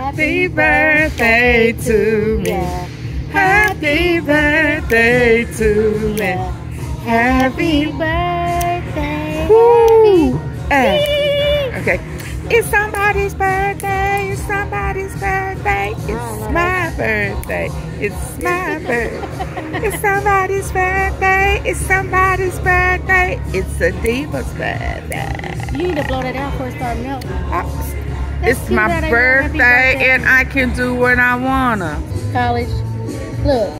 Happy birthday to me. Happy birthday to me. Happy birthday. Woo. Okay. It's somebody's birthday. It's somebody's birthday. It's my birthday. It's my birthday. It's somebody's birthday. It's somebody's birthday. It's a diva's birthday. You need to blow that out before it starts melting. It's my birthday and I can do what I wanna. College. Look.